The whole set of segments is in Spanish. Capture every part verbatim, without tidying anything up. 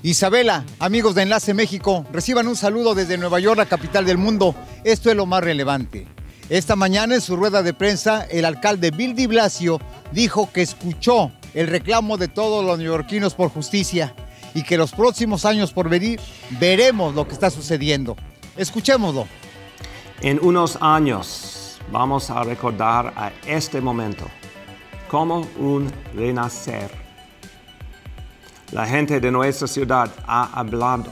Isabela, amigos de Enlace México, reciban un saludo desde Nueva York, la capital del mundo. Esto es lo más relevante. Esta mañana en su rueda de prensa, el alcalde Bill de Blasio dijo que escuchó el reclamo de todos los neoyorquinos por justicia y que los próximos años por venir veremos lo que está sucediendo. Escuchémoslo. En unos años vamos a recordar a este momento como un renacer. La gente de nuestra ciudad ha hablado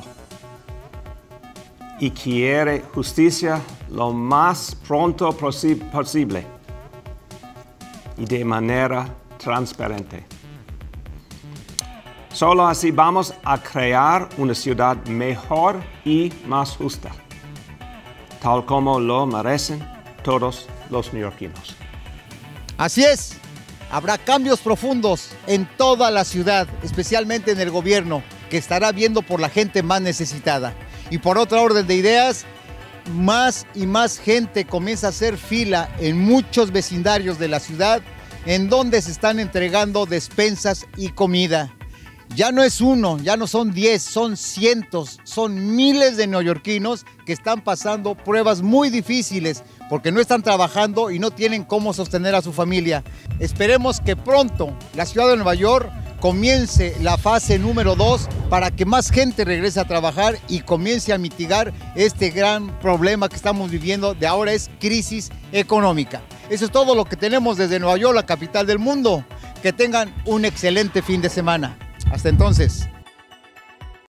y quiere justicia lo más pronto posi- posible y de manera transparente. Solo así vamos a crear una ciudad mejor y más justa, tal como lo merecen todos los neoyorquinos. Así es, habrá cambios profundos en toda la ciudad, especialmente en el gobierno, que estará viendo por la gente más necesitada. Y por otra orden de ideas, más y más gente comienza a hacer fila en muchos vecindarios de la ciudad, en donde se están entregando despensas y comida. Ya no es uno, ya no son diez, son cientos, son miles de neoyorquinos que están pasando pruebas muy difíciles porque no están trabajando y no tienen cómo sostener a su familia. Esperemos que pronto la ciudad de Nueva York comience la fase número dos para que más gente regrese a trabajar y comience a mitigar este gran problema que estamos viviendo de ahora es crisis económica. Eso es todo lo que tenemos desde Nueva York, la capital del mundo. Que tengan un excelente fin de semana. Hasta entonces.